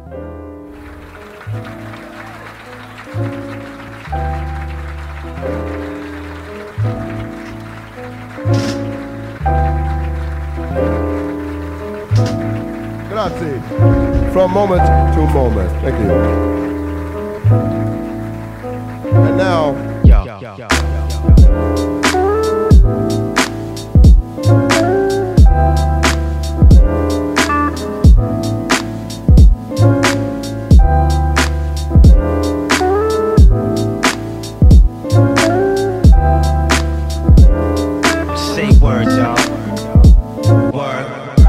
Grazie. From moment to moment. Thank you. And now, say words, y'all. Word.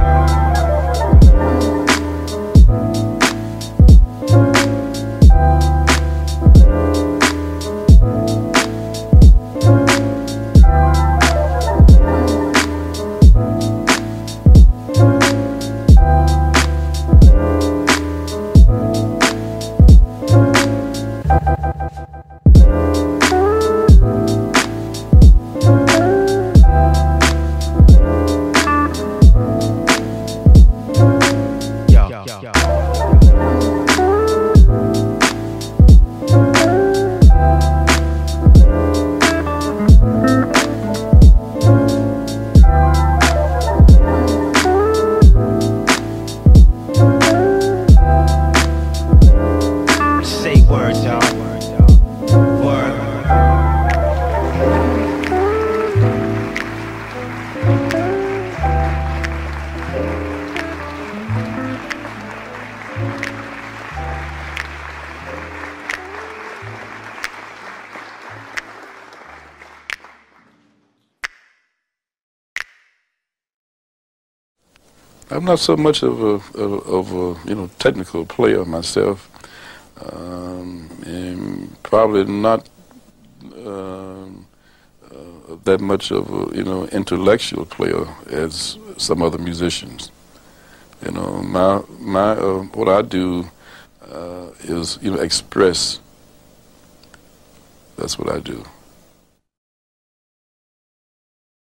Say words, y'all. Word. I'm not so much of a technical player myself, and probably not that much of a intellectual player as some other musicians. What I do is express. That's what I do.